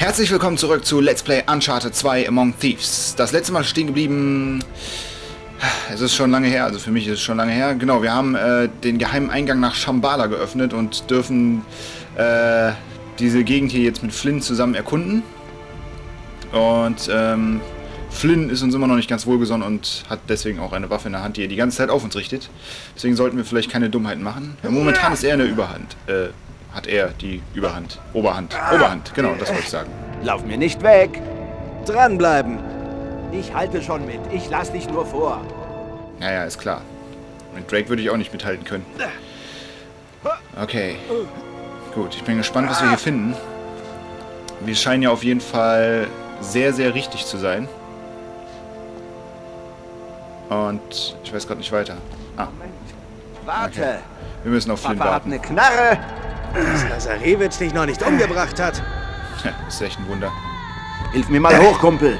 Herzlich willkommen zurück zu Let's Play Uncharted 2 Among Thieves. Das letzte Mal stehen geblieben... Es ist schon lange her, also für mich ist es schon lange her. Genau, wir haben den geheimen Eingang nach Shambhala geöffnet und dürfen diese Gegend hier jetzt mit Flynn zusammen erkunden. Und Flynn ist uns immer noch nicht ganz wohlgesonnen und hat deswegen auch eine Waffe in der Hand, die er die ganze Zeit auf uns richtet. Deswegen sollten wir vielleicht keine Dummheiten machen. Ja, momentan ist er in der Überhand. Hat er die Überhand. Oberhand, genau, das wollte ich sagen. Lauf mir nicht weg! Dranbleiben! Ich halte schon mit, ich lass dich nur vor. Naja, ist klar. Mit Drake würde ich auch nicht mithalten können. Okay. Gut, ich bin gespannt, was wir hier finden. Wir scheinen ja auf jeden Fall sehr, sehr richtig zu sein. Und ich weiß gerade nicht weiter. Ah. Warte! Okay. Wir müssen auf Flynn Papa hat warten. eine Knarre! Dass Lazarewitsch dich noch nicht umgebracht hat. Ja, das ist echt ein Wunder. Hilf mir mal hoch, Kumpel!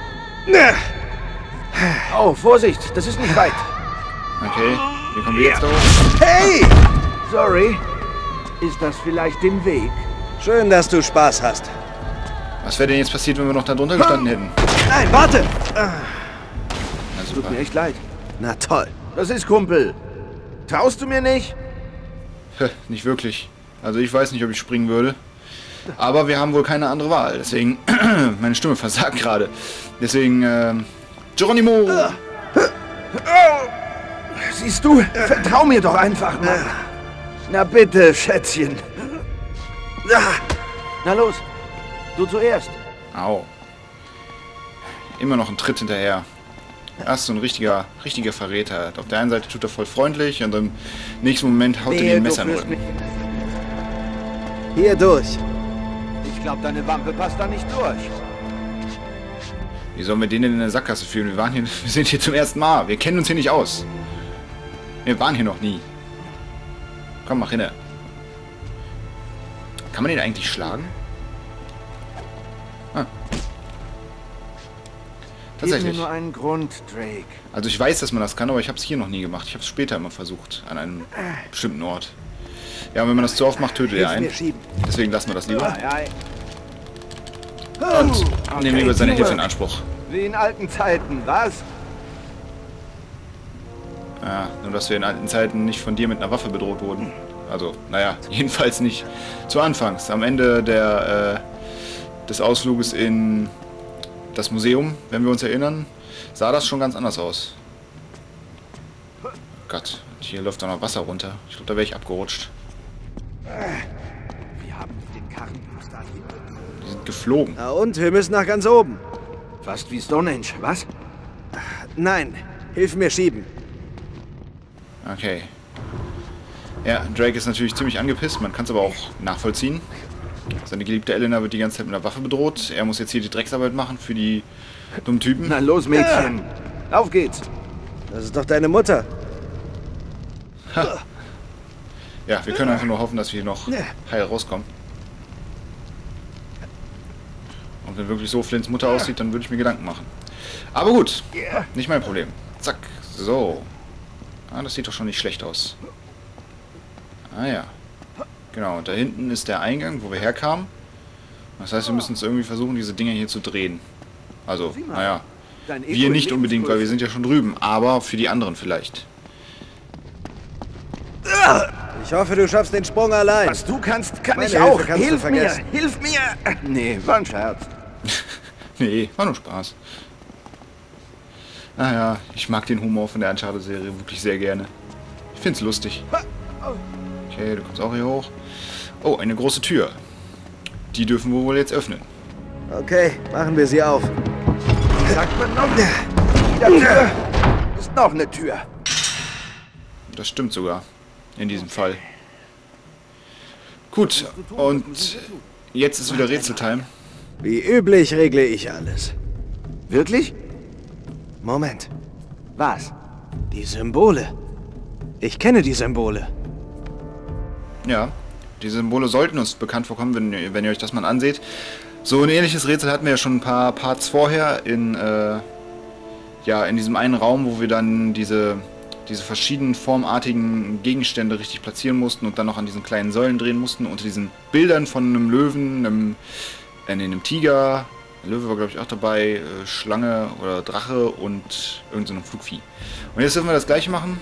Oh, Vorsicht, das ist nicht weit. Okay, wie kommen wir jetzt da hoch? Hey! Sorry. Ist das vielleicht im Weg? Schön, dass du Spaß hast. Was wäre denn jetzt passiert, wenn wir noch da drunter gestanden hätten? Nein, warte! Na Tut super. mir echt leid. Na toll. Das ist Kumpel. Traust du mir nicht? Nicht wirklich. Also ich weiß nicht, ob ich springen würde. Aber wir haben wohl keine andere Wahl. Deswegen, meine Stimme versagt gerade. Deswegen, Geronimo! Siehst du, vertrau mir doch einfach mal. Na bitte, Schätzchen. Na los, du zuerst. Au. Immer noch ein Tritt hinterher. Er ist so ein richtiger Verräter. Auf der einen Seite tut er voll freundlich und im nächsten Moment haut er dir ein Messer in den Rücken. Hier durch. Ich glaube, deine Wampe passt da nicht durch. Wie sollen wir den denn in der Sackgasse führen? Wir sind hier zum ersten Mal. Wir kennen uns hier nicht aus. Wir waren hier noch nie. Komm, mach hin. Kann man den eigentlich schlagen? Ah. Gib mir Tatsächlich. nur einen Grund, Drake. Also ich weiß, dass man das kann, aber ich habe es hier noch nie gemacht. Ich habe es später immer versucht, an einem bestimmten Ort. Ja, und wenn man das zu oft macht, tötet er einen. Deswegen lassen wir das lieber. Und nehmen lieber seine Hilfe in Anspruch. Wie in alten Zeiten, was? Ja, nur dass wir in alten Zeiten nicht von dir mit einer Waffe bedroht wurden. Also, naja, jedenfalls nicht zu Anfangs. Am Ende des Ausfluges in das Museum, wenn wir uns erinnern, sah das schon ganz anders aus. Oh Gott, hier läuft da noch Wasser runter. Ich glaube, da wäre ich abgerutscht. Wir haben den Karren. Die sind geflogen. Na und? Wir müssen nach ganz oben. Fast wie Stonehenge, was? Nein, hilf mir schieben. Okay. Ja, Drake ist natürlich ziemlich angepisst, man kann es aber auch nachvollziehen. Seine geliebte Elena wird die ganze Zeit mit einer Waffe bedroht. Er muss jetzt hier die Drecksarbeit machen für die dummen Typen. Na los, Mädchen. Auf geht's. Das ist doch deine Mutter. Ja, wir können einfach nur hoffen, dass wir hier noch heil rauskommen. Und wenn wirklich so Flynns Mutter aussieht, dann würde ich mir Gedanken machen. Aber gut, nicht mein Problem. Zack, so. Ah, das sieht doch schon nicht schlecht aus. Ah ja. Genau, und da hinten ist der Eingang, wo wir herkamen. Das heißt, wir müssen uns irgendwie versuchen, diese Dinger hier zu drehen. Also, naja, wir nicht unbedingt, weil wir sind ja schon drüben, aber für die anderen vielleicht. Ich hoffe, du schaffst den Sprung allein. Was du kannst, kann Meine ich auch. Hilfe kannst du Hilf mir, vergessen. hilf mir. Nee, war ein Scherz. Nee, war nur Spaß. Naja, ich mag den Humor von der Uncharted-Serie wirklich sehr gerne. Ich find's lustig. Okay, du kommst auch hier hoch. Oh, eine große Tür. Die dürfen wir wohl jetzt öffnen. Okay, machen wir sie auf. Sagt man noch? Jeder Tür ist noch eine Tür. Das stimmt sogar. In diesem Fall. Gut, und jetzt ist wieder Rätseltime. Wie üblich regle ich alles. Wirklich? Moment. Was? Die Symbole. Ich kenne die Symbole. Ja, die Symbole sollten uns bekannt vorkommen, wenn ihr euch das mal anseht. So ein ähnliches Rätsel hatten wir ja schon ein paar Parts vorher in diesem einen Raum, wo wir dann diese verschiedenen formartigen Gegenstände richtig platzieren mussten und dann noch an diesen kleinen Säulen drehen mussten, unter diesen Bildern von einem Löwen, einem in einem Tiger, Löwe war glaube ich auch dabei, Schlange oder Drache und irgend so ein Flugvieh. Und jetzt dürfen wir das gleiche machen.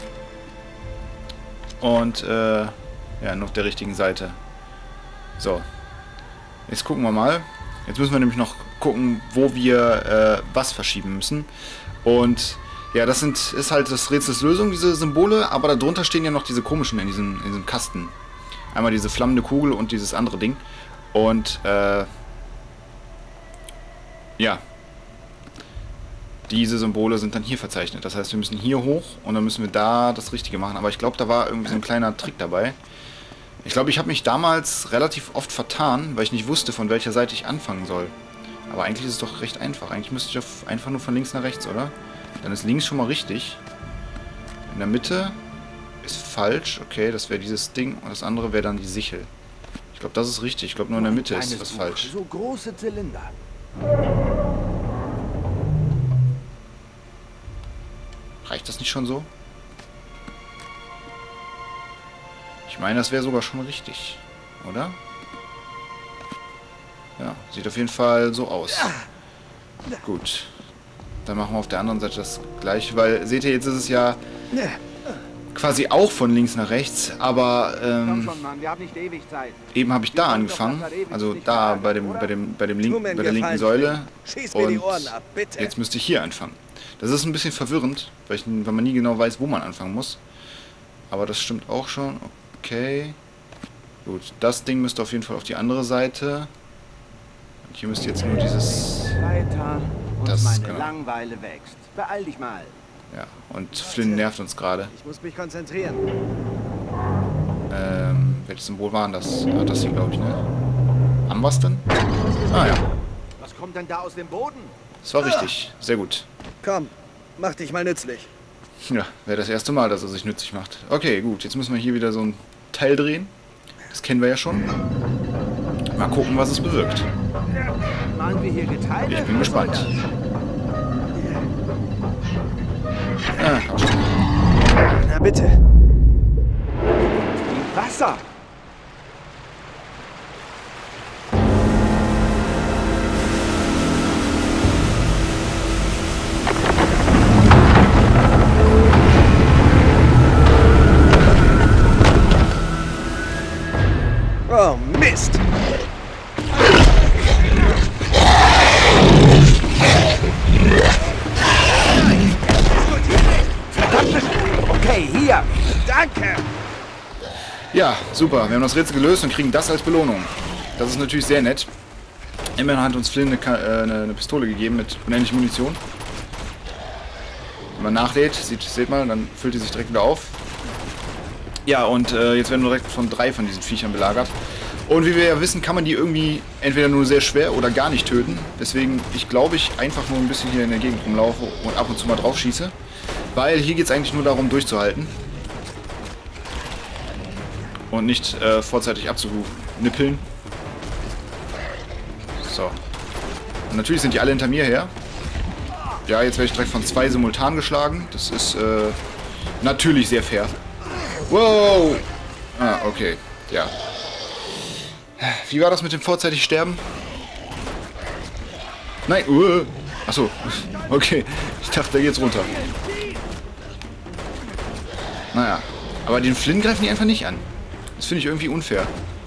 Und ja, nur auf der richtigen Seite. So. Jetzt gucken wir mal. Jetzt müssen wir nämlich noch gucken, wo wir was verschieben müssen. Und ja, das ist halt das Rätsels Lösung, diese Symbole, aber darunter stehen ja noch diese komischen in diesem Kasten. Einmal diese flammende Kugel und dieses andere Ding. Und ja, diese Symbole sind dann hier verzeichnet. Das heißt, wir müssen hier hoch und dann müssen wir da das Richtige machen. Aber ich glaube, da war irgendwie so ein kleiner Trick dabei. Ich glaube, ich habe mich damals relativ oft vertan, weil ich nicht wusste, von welcher Seite ich anfangen soll. Aber eigentlich ist es doch recht einfach. Eigentlich müsste ich einfach nur von links nach rechts, oder? Dann ist links schon mal richtig. In der Mitte ist falsch. Okay, das wäre dieses Ding. Und das andere wäre dann die Sichel. Ich glaube, das ist richtig. Ich glaube, nur in der Mitte ist was falsch. So große Zylinder. Reicht das nicht schon so? Ich meine, das wäre sogar schon richtig. Oder? Ja, sieht auf jeden Fall so aus. Gut. Dann machen wir auf der anderen Seite das gleiche, weil, seht ihr, jetzt ist es ja quasi auch von links nach rechts, aber eben habe ich da angefangen, also da bei der linken Säule, und jetzt müsste ich hier anfangen. Das ist ein bisschen verwirrend, weil man nie genau weiß, wo man anfangen muss. Aber das stimmt auch schon. Okay. Gut, das Ding müsste auf jeden Fall auf die andere Seite. Und hier müsste jetzt nur dieses... Weiter und das, meine genau. Langeweile wächst. Beeil dich mal. Ja, und Flynn nervt uns gerade. Ich muss mich konzentrieren. Welches Symbol waren das? Ja, das hier, glaube ich, ne? Ambasten? Ah ja, Was kommt denn da aus dem Boden? das war richtig. Sehr gut. Komm, mach dich mal nützlich. Ja, wäre das erste Mal, dass er sich nützlich macht. Okay, gut, jetzt müssen wir hier wieder so ein Teil drehen. Das kennen wir ja schon. Mal gucken, was es bewirkt. Malen wir hier Getreide? Ich bin gespannt. Ah, komm schon. Na bitte. Wie Wasser. Oh, Mist. Okay, hier. Danke. Ja, super. Wir haben das Rätsel gelöst und kriegen das als Belohnung. Das ist natürlich sehr nett. Immerhin hat uns Flynn eine Pistole gegeben mit unendlich Munition. Wenn man nachlädt, seht mal, dann füllt die sich direkt wieder auf. Ja, und jetzt werden wir direkt von 3 von diesen Viechern belagert. Und wie wir ja wissen, kann man die irgendwie entweder nur sehr schwer oder gar nicht töten. Deswegen, ich glaube, ich einfach nur ein bisschen hier in der Gegend rumlaufe und ab und zu mal drauf schieße. Weil hier geht es eigentlich nur darum, durchzuhalten. Und nicht vorzeitig abzunippeln. So. Und natürlich sind die alle hinter mir her. Ja, jetzt werde ich direkt von 2 simultan geschlagen. Das ist natürlich sehr fair. Wow! Ah, okay. Ja. Wie war das mit dem vorzeitig Sterben? Nein, achso. Okay. Ich dachte, da geht's runter. Naja. Aber den Flynn greifen die einfach nicht an. Das finde ich irgendwie unfair.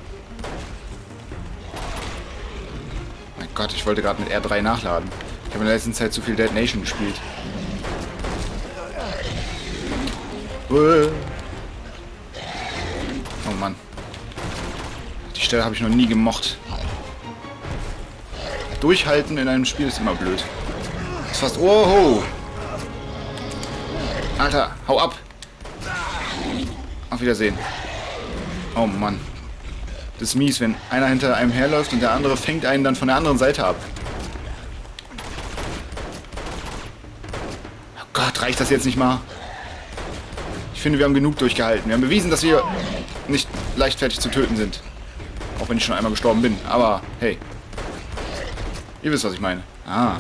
Mein Gott, ich wollte gerade mit R3 nachladen. Ich habe in der letzten Zeit zu viel Dead Nation gespielt. Oh Mann. Die Stelle habe ich noch nie gemocht. Durchhalten in einem Spiel ist immer blöd. Das ist fast... Oh! Alter, hau ab! Auf Wiedersehen. Oh Mann. Das ist mies, wenn einer hinter einem herläuft und der andere fängt einen dann von der anderen Seite ab. Oh Gott, reicht das jetzt nicht mal? Ich finde, wir haben genug durchgehalten. Wir haben bewiesen, dass wir nicht leichtfertig zu töten sind. Auch wenn ich schon einmal gestorben bin. Aber, hey. Ihr wisst, was ich meine. Ah.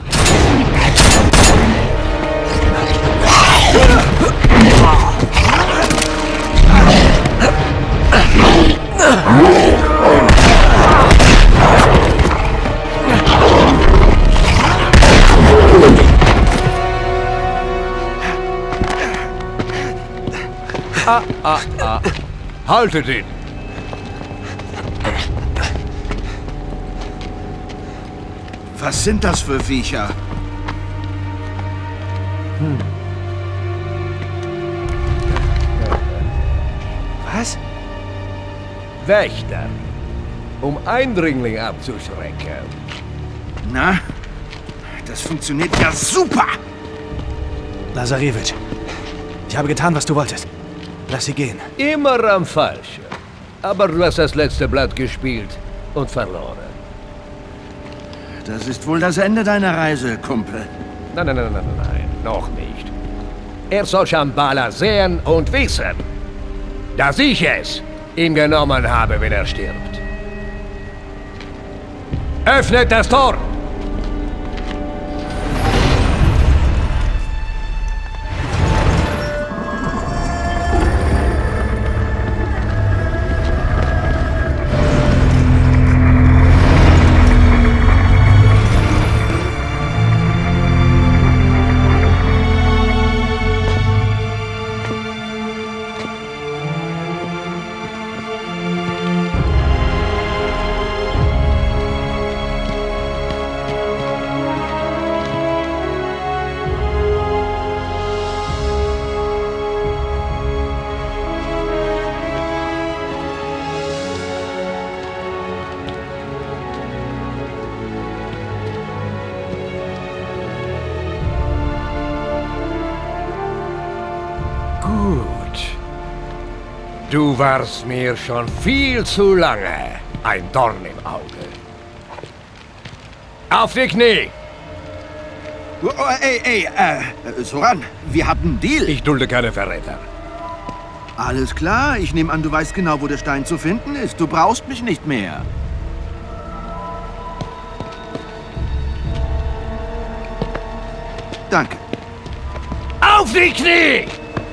Haltet ihn! Was sind das für Viecher? Was? Wächter, um Eindringling abzuschrecken. Na, das funktioniert ja super! Lazarevich, ich habe getan, was du wolltest. Lass sie gehen. Immer am Falschen. Aber du hast das letzte Blatt gespielt und verloren. Das ist wohl das Ende deiner Reise, Kumpel. Nein, noch nicht. Er soll Shambhala sehen und wissen, dass ich es ihm genommen habe, wenn er stirbt. Öffnet das Tor! Du warst mir schon viel zu lange ein Dorn im Auge. Auf die Knie! Oh, Soran, wir hatten einen Deal. Ich dulde keine Verräter. Alles klar, ich nehme an, du weißt genau, wo der Stein zu finden ist. Du brauchst mich nicht mehr. Danke. Auf die Knie!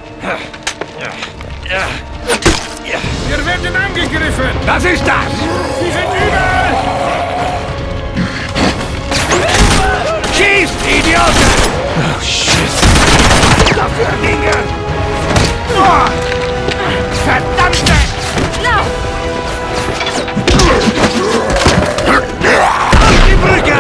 Wir werden angegriffen! Was ist das? Sie sind überall! Schießt, Idioten! Oh, shit. Dafür Dinge! Oh, verdammte! Auf die Brücke!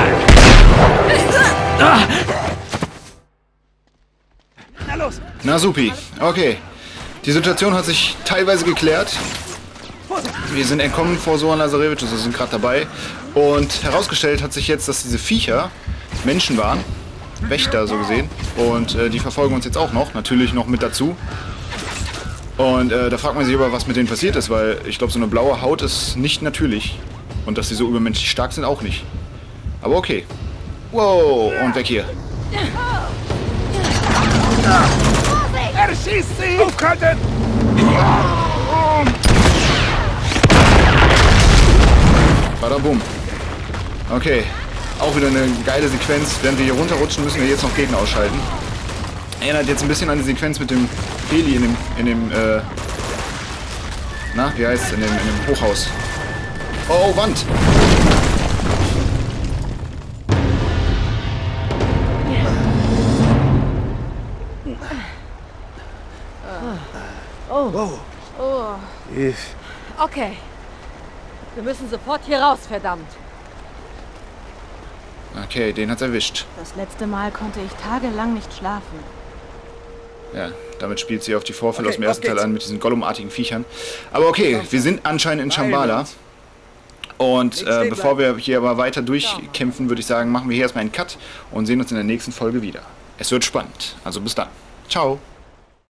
Na los! Na supi, okay. Die Situation hat sich teilweise geklärt. Wir sind entkommen vor Soran Lazarevich, also sind gerade dabei. Und herausgestellt hat sich jetzt, dass diese Viecher Menschen waren. Wächter so gesehen. Und die verfolgen uns jetzt auch noch, natürlich noch mit dazu. Und da fragt man sich aber, was mit denen passiert ist, weil ich glaube, so eine blaue Haut ist nicht natürlich. Und dass sie so übermenschlich stark sind, auch nicht. Aber okay. Wow, und weg hier. Er schießt sie! Aufhalten! Badabum. Okay. Auch wieder eine geile Sequenz. Während wir hier runterrutschen, müssen wir jetzt noch Gegner ausschalten. Erinnert jetzt ein bisschen an die Sequenz mit dem Heli in dem na, wie heißt es? In dem Hochhaus. Oh, Wand! Okay. Wir müssen sofort hier raus, verdammt. Okay, den hat's erwischt. Das letzte Mal konnte ich tagelang nicht schlafen. Ja, damit spielt sie auf die Vorfälle aus dem ersten Teil an mit diesen Gollum-artigen Viechern. Aber okay, wir sind anscheinend in Shambhala. Und bevor wir hier aber weiter durchkämpfen, würde ich sagen, machen wir hier erstmal einen Cut und sehen uns in der nächsten Folge wieder. Es wird spannend. Also bis dann. Ciao.